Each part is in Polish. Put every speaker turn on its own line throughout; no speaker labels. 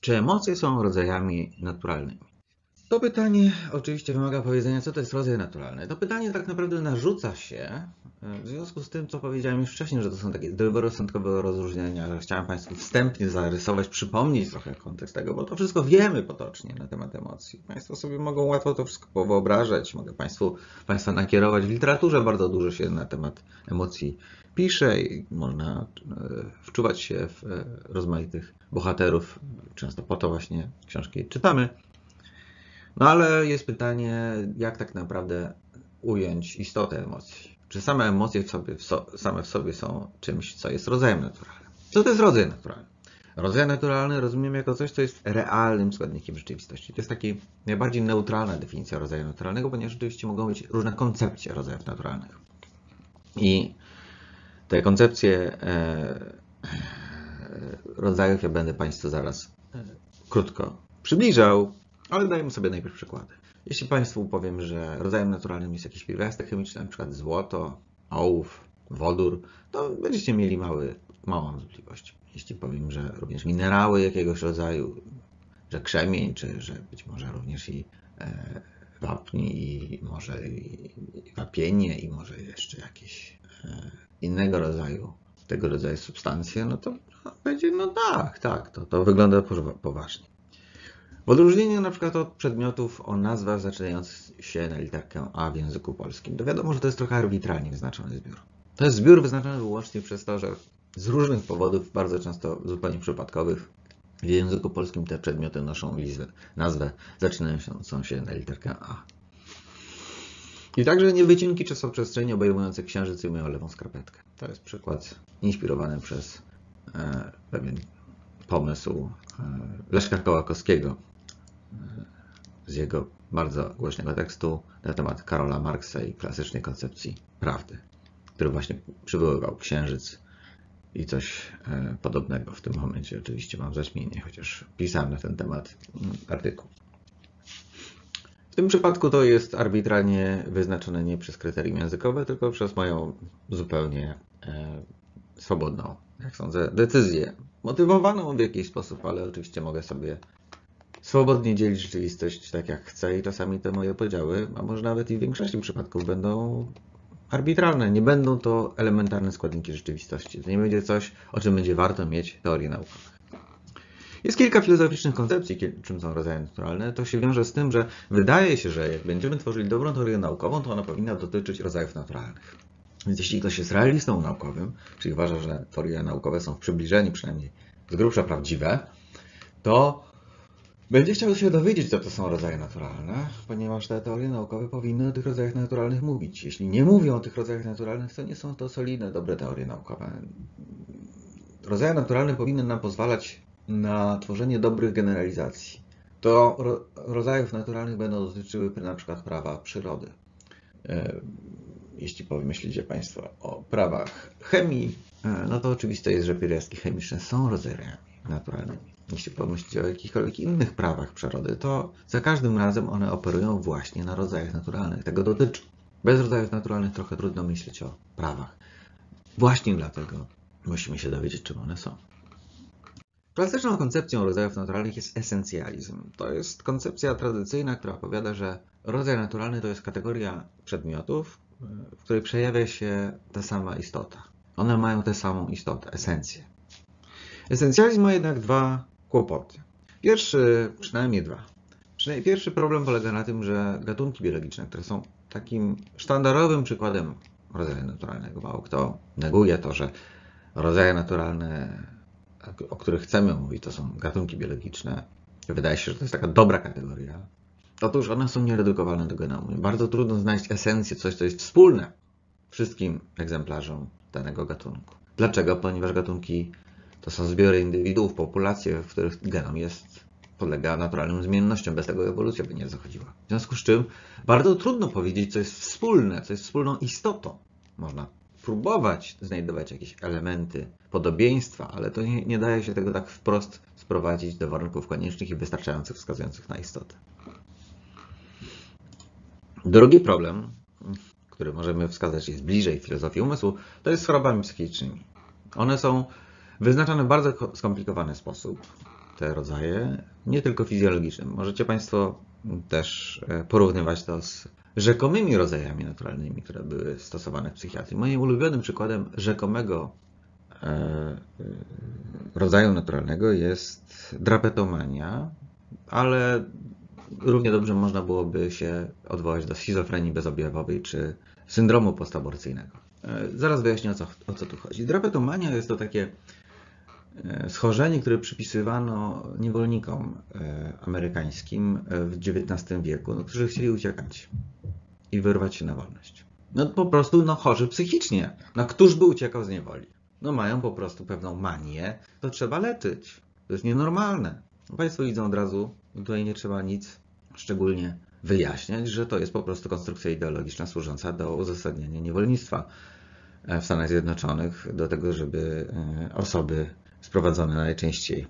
Czy emocje są rodzajami naturalnymi? To pytanie oczywiście wymaga powiedzenia, co to jest rodzaj naturalny. To pytanie tak naprawdę narzuca się w związku z tym, co powiedziałem już wcześniej, że to są takie zdroworozsądkowe rozróżnienia, że chciałem Państwu wstępnie zarysować, przypomnieć trochę kontekst tego, bo to wszystko wiemy potocznie na temat emocji. Państwo sobie mogą łatwo to wszystko wyobrażać, mogę Państwa nakierować. W literaturze bardzo dużo się na temat emocji pisze i można wczuwać się w rozmaitych bohaterów. Często po to właśnie książki czytamy. No ale jest pytanie, jak tak naprawdę ująć istotę emocji? Czy same emocje same w sobie są czymś, co jest rodzajem naturalnym? Co to jest rodzaj naturalny? Rodzaj naturalny rozumiem jako coś, co jest realnym składnikiem rzeczywistości. To jest taka najbardziej neutralna definicja rodzaju naturalnego, ponieważ rzeczywiście mogą być różne koncepcje rodzajów naturalnych. I te koncepcje rodzajów ja będę Państwu zaraz krótko przybliżał, ale dajmy sobie najpierw przykłady. Jeśli Państwu powiem, że rodzajem naturalnym jest jakiś pierwiastek chemiczny, np. złoto, ołów, wodór, to będziecie mieli małą wątpliwość. Jeśli powiem, że również minerały jakiegoś rodzaju, że krzemień, czy że być może również i wapń, i może i wapienie, i może jeszcze jakieś innego rodzaju, tego rodzaju substancje, no to będzie, no tak, to wygląda poważnie. W odróżnieniu na przykład od przedmiotów o nazwach zaczynających się na literkę A w języku polskim, to wiadomo, że to jest trochę arbitralnie wyznaczony zbiór. To jest zbiór wyznaczony wyłącznie przez to, że z różnych powodów, bardzo często zupełnie przypadkowych, w języku polskim te przedmioty noszą nazwę zaczynającą się na literkę A. I także niewycinki czasoprzestrzeni obejmujące księżyc i moją lewą skarpetkę. To jest przykład inspirowany przez pewien pomysł Leszka Kołakowskiego z jego bardzo głośnego tekstu na temat Karola Marksa i klasycznej koncepcji prawdy, który właśnie przywoływał księżyc i coś podobnego. W tym momencie oczywiście mam zaćmienie, chociaż pisałem na ten temat artykuł. W tym przypadku to jest arbitralnie wyznaczone nie przez kryterium językowe, tylko przez moją zupełnie swobodną, jak sądzę, decyzję. Motywowaną w jakiś sposób, ale oczywiście mogę sobie swobodnie dzielić rzeczywistość tak jak chcę i czasami te moje podziały, a może nawet i w większości przypadków będą arbitralne. Nie będą to elementarne składniki rzeczywistości. To nie będzie coś, o czym będzie warto mieć teorie naukowe. Jest kilka filozoficznych koncepcji, czym są rodzaje naturalne. To się wiąże z tym, że wydaje się, że jak będziemy tworzyli dobrą teorię naukową, to ona powinna dotyczyć rodzajów naturalnych. Więc jeśli ktoś jest realistą naukowym, czyli uważa, że teorie naukowe są w przybliżeniu przynajmniej z grubsza prawdziwe, to będzie chciał się dowiedzieć, co to są rodzaje naturalne, ponieważ te teorie naukowe powinny o tych rodzajach naturalnych mówić. Jeśli nie mówią o tych rodzajach naturalnych, to nie są to solidne, dobre teorie naukowe. Rodzaje naturalne powinny nam pozwalać na tworzenie dobrych generalizacji. To rodzajów naturalnych będą dotyczyły na przykład prawa przyrody. Jeśli pomyślicie Państwo o prawach chemii, no to oczywiste jest, że pierwiastki chemiczne są rodzajami naturalnymi. Jeśli pomyślicie o jakichkolwiek innych prawach przyrody, to za każdym razem one operują właśnie na rodzajach naturalnych. Tego dotyczą. Bez rodzajów naturalnych trochę trudno myśleć o prawach. Właśnie dlatego musimy się dowiedzieć, czym one są. Klasyczną koncepcją rodzajów naturalnych jest esencjalizm. To jest koncepcja tradycyjna, która powiada, że rodzaj naturalny to jest kategoria przedmiotów, w której przejawia się ta sama istota. One mają tę samą istotę, esencję. Esencjalizm ma jednak dwa kłopoty. Przynajmniej dwa. Pierwszy problem polega na tym, że gatunki biologiczne, które są takim sztandarowym przykładem rodzaju naturalnego, mało kto neguje to, że rodzaje naturalne, o których chcemy mówić, to są gatunki biologiczne. Wydaje się, że to jest taka dobra kategoria. Otóż one są nieredukowalne do genomu. Bardzo trudno znaleźć esencję, coś, co jest wspólne wszystkim egzemplarzom danego gatunku. Dlaczego? Ponieważ gatunki to są zbiory indywiduów, populacje, w których genom podlega naturalnym zmiennościom. Bez tego ewolucja by nie zachodziła. W związku z czym bardzo trudno powiedzieć, co jest wspólne, co jest wspólną istotą. Można próbować znajdować jakieś elementy podobieństwa, ale to nie daje się tego tak wprost sprowadzić do warunków koniecznych i wystarczających wskazujących na istotę. Drugi problem, który możemy wskazać jest bliżej filozofii umysłu, to jest z chorobami psychicznymi. One są wyznaczane w bardzo skomplikowany sposób. te rodzaje, nie tylko fizjologicznym. Możecie Państwo też porównywać to z rzekomymi rodzajami naturalnymi, które były stosowane w psychiatrii. Moim ulubionym przykładem rzekomego rodzaju naturalnego jest drapetomania, ale równie dobrze można byłoby się odwołać do schizofrenii bezobjawowej czy syndromu postaborcyjnego. Zaraz wyjaśnię, o co tu chodzi. Drapetomania jest to takie schorzenie, które przypisywano niewolnikom amerykańskim w XIX wieku, którzy chcieli uciekać i wyrwać się na wolność. No po prostu chorzy psychicznie. Któż by uciekał z niewoli? Mają po prostu pewną manię, to trzeba leczyć. To jest nienormalne. Państwo widzą od razu, tutaj nie trzeba nic szczególnie wyjaśniać, że to jest po prostu konstrukcja ideologiczna służąca do uzasadniania niewolnictwa w Stanach Zjednoczonych, do tego, żeby osoby sprowadzone najczęściej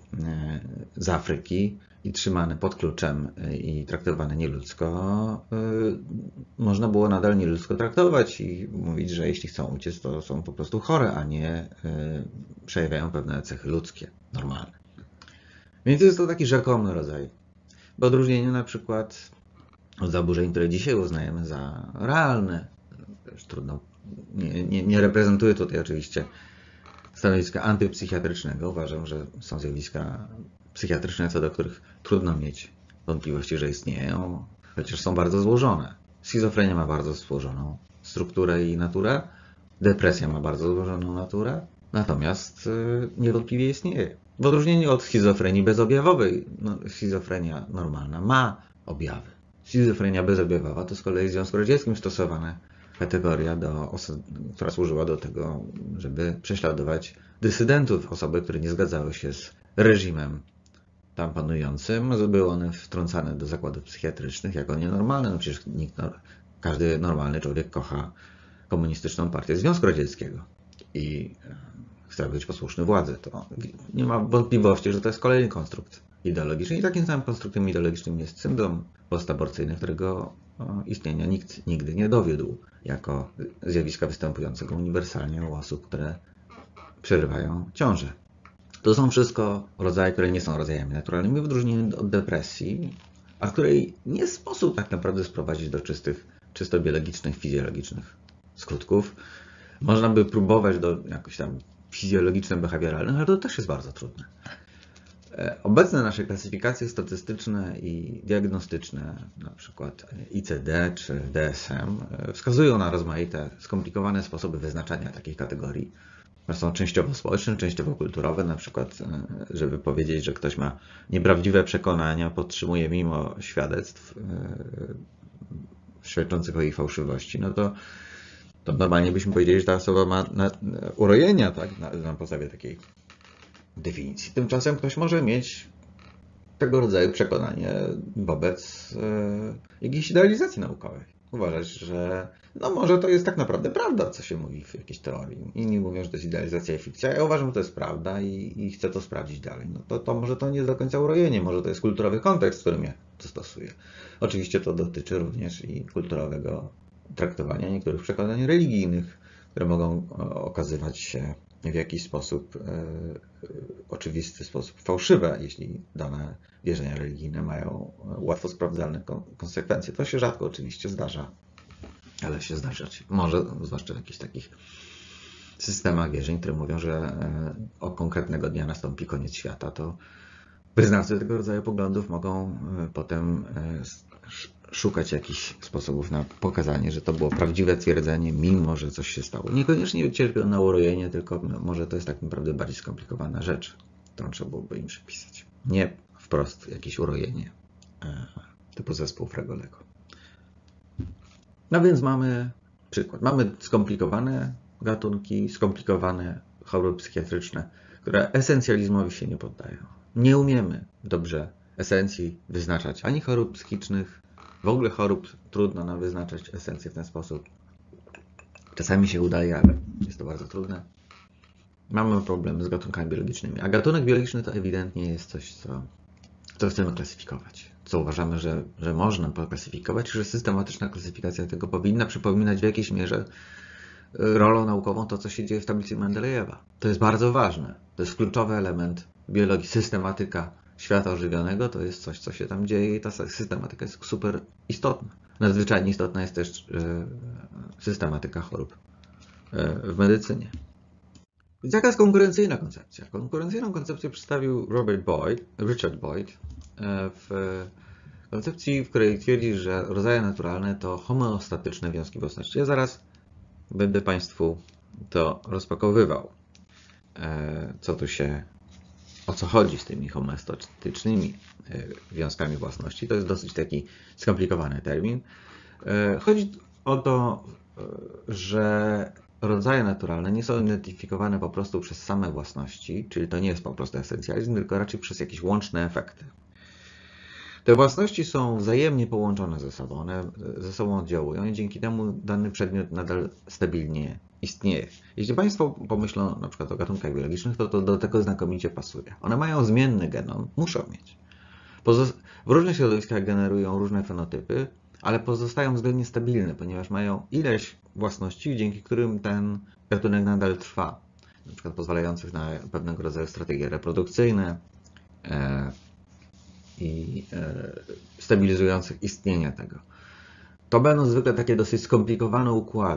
z Afryki i trzymane pod kluczem i traktowane nieludzko, można było nadal nieludzko traktować i mówić, że jeśli chcą uciec, to są po prostu chore, a nie przejawiają pewne cechy ludzkie, normalne. Więc jest to taki rzekomy rodzaj. W odróżnieniu na przykład od zaburzeń, które dzisiaj uznajemy za realne. Też trudno, nie reprezentuję tutaj oczywiście stanowiska antypsychiatrycznego. Uważam, że są zjawiska psychiatryczne, co do których trudno mieć wątpliwości, że istnieją, chociaż są bardzo złożone. Schizofrenia ma bardzo złożoną strukturę i naturę, depresja ma bardzo złożoną naturę, natomiast niewątpliwie istnieje. W odróżnieniu od schizofrenii bezobjawowej, schizofrenia normalna ma objawy. Schizofrenia bezobjawowa to z kolei w Związku Radzieckim stosowana kategoria, która służyła do tego, żeby prześladować dysydentów, osoby, które nie zgadzały się z reżimem tam panującym. Były one wtrącane do zakładów psychiatrycznych jako nienormalne. Przecież każdy normalny człowiek kocha komunistyczną partię Związku Radzieckiego i chce być posłuszny władzy. To nie ma wątpliwości, że to jest kolejny konstrukt ideologiczny. I takim samym konstruktem ideologicznym jest syndrom postaborcyjny, którego istnienia nikt nigdy nie dowiódł jako zjawiska występującego uniwersalnie u osób, które przerywają ciążę. To są wszystko rodzaje, które nie są rodzajami naturalnymi, w odróżnieniu od depresji, a której nie sposób tak naprawdę sprowadzić do czysto biologicznych, fizjologicznych skutków. Można by próbować do jakoś tam fizjologiczno-behawioralnych, ale to też jest bardzo trudne. Obecne nasze klasyfikacje statystyczne i diagnostyczne, na przykład ICD czy DSM, wskazują na rozmaite, skomplikowane sposoby wyznaczania takich kategorii. Są częściowo społeczne, częściowo kulturowe, na przykład, żeby powiedzieć, że ktoś ma nieprawdziwe przekonania, podtrzymuje mimo świadectw świadczących o ich fałszywości, to normalnie byśmy powiedzieli, że ta osoba ma urojenia, tak, na podstawie takiej definicji. Tymczasem ktoś może mieć tego rodzaju przekonanie wobec jakiejś idealizacji naukowej. Uważać, że może to jest tak naprawdę prawda, co się mówi w jakiejś teorii. Inni mówią, że to jest idealizacja i fikcja. Ja uważam, że to jest prawda i chcę to sprawdzić dalej. To może to nie jest do końca urojenie, może to jest kulturowy kontekst, w którym ja to stosuję. Oczywiście to dotyczy również i kulturowego traktowania niektórych przekonań religijnych, które mogą okazywać się w jakiś sposób, oczywisty sposób fałszywe, jeśli dane wierzenia religijne mają łatwo sprawdzalne konsekwencje. To się rzadko oczywiście zdarza, ale się zdarzać może, zwłaszcza w jakichś takich systemach wierzeń, które mówią, że od konkretnego dnia nastąpi koniec świata, to wyznawcy tego rodzaju poglądów mogą potem szukać jakichś sposobów na pokazanie, że to było prawdziwe twierdzenie, mimo że coś się stało. Niekoniecznie cierpią na urojenie, tylko może to jest tak naprawdę bardziej skomplikowana rzecz, którą trzeba byłoby im przypisać. Nie wprost jakieś urojenie typu zespół Fregolego. No więc mamy przykład. Mamy skomplikowane gatunki, skomplikowane choroby psychiatryczne, które esencjalizmowi się nie poddają. Nie umiemy dobrze esencji wyznaczać ani chorób psychicznych, w ogóle chorób trudno nam wyznaczać esencję w ten sposób. Czasami się udaje, ale jest to bardzo trudne. Mamy problem z gatunkami biologicznymi. A gatunek biologiczny to ewidentnie jest coś, co chcemy klasyfikować. Co uważamy, że można poklasyfikować, że systematyczna klasyfikacja tego powinna przypominać w jakiejś mierze rolą naukową to, co się dzieje w tablicy Mendelejewa. To jest bardzo ważne. To jest kluczowy element biologii, systematyka świata ożywionego to jest coś, co się tam dzieje i ta systematyka jest super istotna. Nadzwyczajnie istotna jest też systematyka chorób w medycynie. Więc jaka jest konkurencyjna koncepcja? Konkurencyjną koncepcję przedstawił Richard Boyd w koncepcji, w której twierdzi, że rodzaje naturalne to homeostatyczne wiązki własności. Ja zaraz będę Państwu to rozpakowywał, o co chodzi z tymi homeostatycznymi wiązkami własności. To jest dosyć taki skomplikowany termin. Chodzi o to, że rodzaje naturalne nie są identyfikowane po prostu przez same własności, czyli to nie jest po prostu esencjalizm, tylko raczej przez jakieś łączne efekty. Te własności są wzajemnie połączone ze sobą, one ze sobą oddziałują i dzięki temu dany przedmiot nadal stabilnie istnieje. Jeśli Państwo pomyślą na przykład o gatunkach biologicznych, to do tego znakomicie pasuje. One mają zmienny genom, muszą mieć. W różnych środowiskach generują różne fenotypy, ale pozostają względnie stabilne, ponieważ mają ileś własności, dzięki którym ten gatunek nadal trwa. Na przykład pozwalających na pewnego rodzaju strategie reprodukcyjne i stabilizujących istnienie tego. To będą zwykle takie dosyć skomplikowane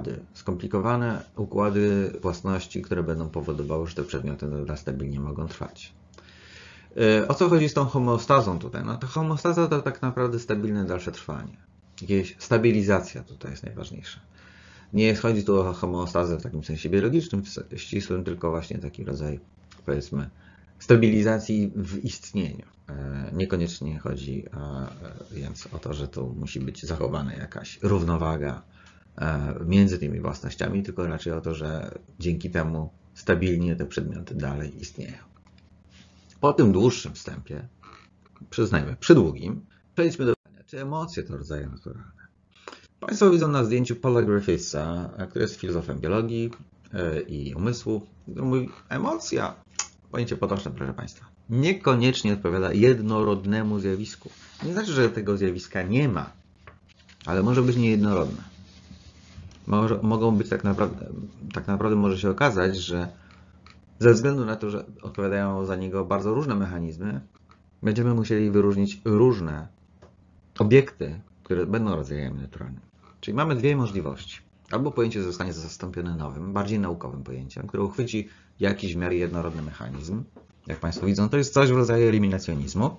układy własności, które będą powodowały, że te przedmioty nadal stabilnie mogą trwać. O co chodzi z tą homeostazą tutaj? No to homeostaza to tak naprawdę stabilne dalsze trwanie. Jakieś stabilizacja tutaj jest najważniejsza. Nie chodzi tu o homeostazę w takim sensie biologicznym, ścisłym, tylko właśnie taki rodzaj, powiedzmy, stabilizacji w istnieniu. Niekoniecznie chodzi więc o to, że tu musi być zachowana jakaś równowaga między tymi własnościami, tylko raczej o to, że dzięki temu stabilnie te przedmioty dalej istnieją. Po tym dłuższym wstępie, przyznajmy, przydługim, przejdźmy do pytania, czy emocje to rodzaje naturalne. Państwo widzą na zdjęciu Paula Griffithsa, który jest filozofem biologii i umysłu, który mówi, emocja, pojęcie potoczne, proszę Państwa, niekoniecznie odpowiada jednorodnemu zjawisku. Nie znaczy, że tego zjawiska nie ma, ale może być niejednorodne. Mogą być tak naprawdę może się okazać, że ze względu na to, że odpowiadają za niego bardzo różne mechanizmy, będziemy musieli wyróżnić różne obiekty, które będą rodzajami naturalnymi. Czyli mamy dwie możliwości. Albo pojęcie zostanie zastąpione nowym, bardziej naukowym pojęciem, które uchwyci jakiś w miarę jednorodny mechanizm. Jak Państwo widzą, to jest coś w rodzaju eliminacjonizmu,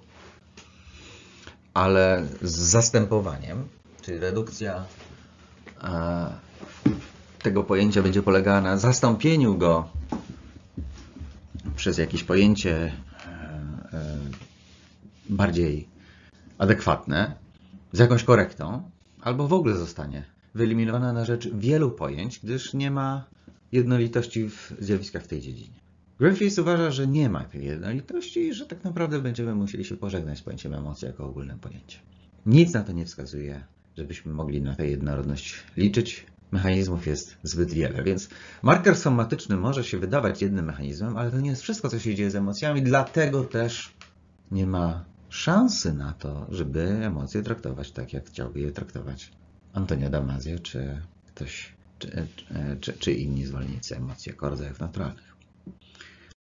ale z zastępowaniem, czyli redukcja tego pojęcia będzie polegała na zastąpieniu go przez jakieś pojęcie bardziej adekwatne, z jakąś korektą, albo w ogóle zostanie wyeliminowana na rzecz wielu pojęć, gdyż nie ma jednolitości w zjawiskach w tej dziedzinie. Griffiths uważa, że nie ma tej jednolitości i że tak naprawdę będziemy musieli się pożegnać z pojęciem emocji jako ogólnym pojęciem. Nic na to nie wskazuje, żebyśmy mogli na tę jednorodność liczyć. Mechanizmów jest zbyt wiele, więc marker somatyczny może się wydawać jednym mechanizmem, ale to nie jest wszystko, co się dzieje z emocjami, dlatego też nie ma szansy na to, żeby emocje traktować tak, jak chciałby je traktować Antonio Damasio czy inni zwolennicy emocji jako rodzajów naturalnych.